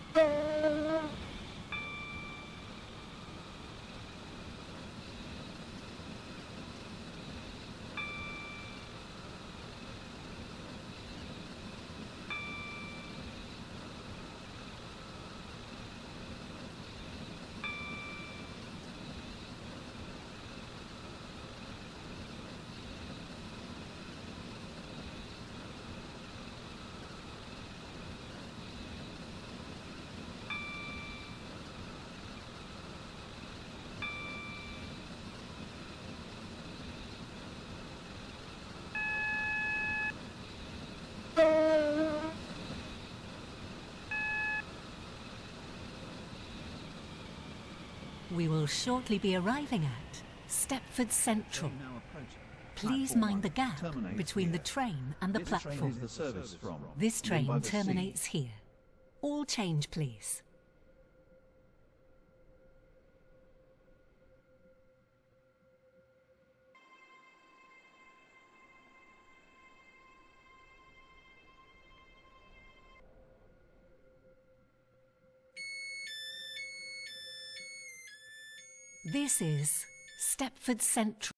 We will shortly be arriving at Stepford Central. Please mind the gap between the train and the platform. This train terminates here. All change, please. This is Stepford Central.